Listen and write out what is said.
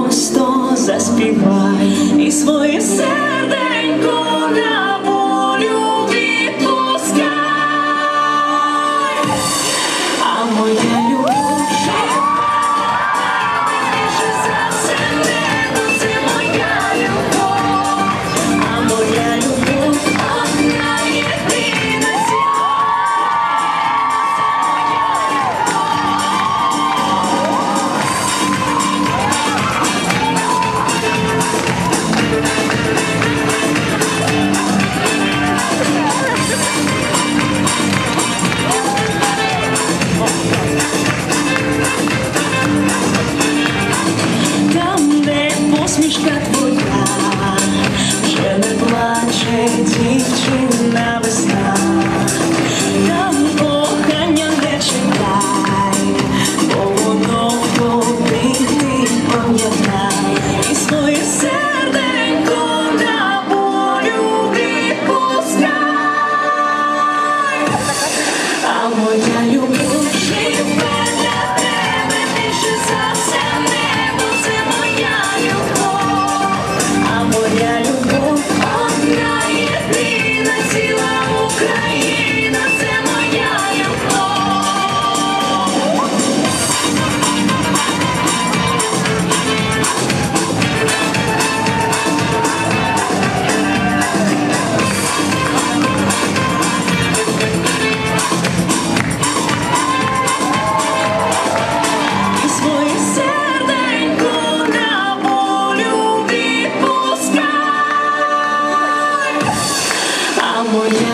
просто заспівай і своє серденько на волю відпускай. А моя любов більше за все небо, це моя любов. А моя любов одна єдина ціла. Там, де посмішка твоя, вже не плаче дівчина весна. Там кохання не чекай, бо воно в тобі ти пам'ятай. І своє серденько на волю відпускай. А моя любов живе для тебе більше за все небо, це моя любов. А моя любов одна єдина ціла Україна, це моя любов. І своє серденько на волю відпускай. А моя